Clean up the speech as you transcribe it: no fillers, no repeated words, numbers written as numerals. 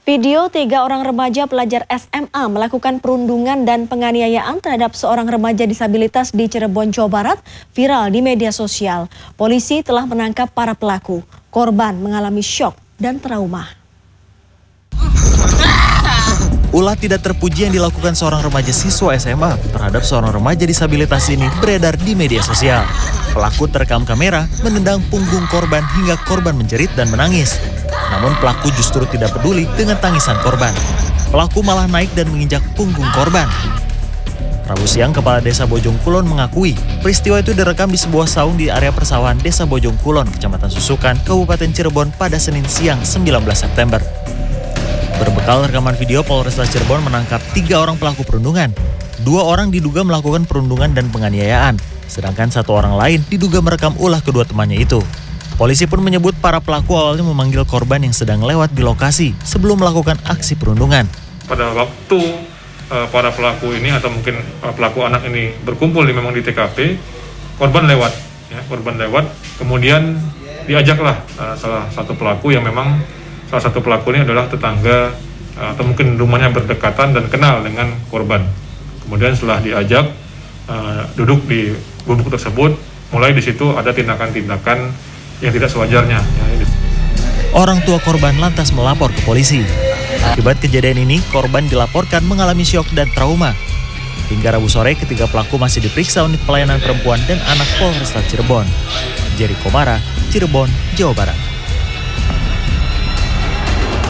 Video 3 orang remaja pelajar SMA melakukan perundungan dan penganiayaan terhadap seorang remaja disabilitas di Cirebon, Jawa Barat viral di media sosial. Polisi telah menangkap para pelaku. Korban mengalami syok dan trauma. Ulah tidak terpuji yang dilakukan seorang remaja siswa SMA terhadap seorang remaja disabilitas ini beredar di media sosial. Pelaku terekam kamera menendang punggung korban hingga korban menjerit dan menangis. Namun pelaku justru tidak peduli dengan tangisan korban. Pelaku malah naik dan menginjak punggung korban. Rabu siang, Kepala Desa Bojong Kulon mengakui peristiwa itu direkam di sebuah saung di area persawahan Desa Bojong Kulon, Kecamatan Susukan, Kabupaten Cirebon pada Senin siang 19 September. Berbekal rekaman video, Polrestabes Cirebon menangkap 3 orang pelaku perundungan. 2 orang diduga melakukan perundungan dan penganiayaan, sedangkan 1 orang lain diduga merekam ulah kedua temannya itu. Polisi pun menyebut para pelaku awalnya memanggil korban yang sedang lewat di lokasi sebelum melakukan aksi perundungan. Pada waktu para pelaku ini atau mungkin pelaku anak ini berkumpul memang di TKP, korban lewat, kemudian diajaklah salah satu pelaku yang memang salah satu pelaku ini adalah tetangga atau mungkin rumahnya berdekatan dan kenal dengan korban. Kemudian setelah diajak duduk di bubuk tersebut, mulai di situ ada tindakan-tindakan yang tidak sewajarnya. Orang tua korban lantas melapor ke polisi. Akibat kejadian ini, korban dilaporkan mengalami syok dan trauma. Hingga Rabu sore, ketiga pelaku masih diperiksa unit pelayanan perempuan dan anak Polrestabes Cirebon. Jerry Komara, Cirebon, Jawa Barat.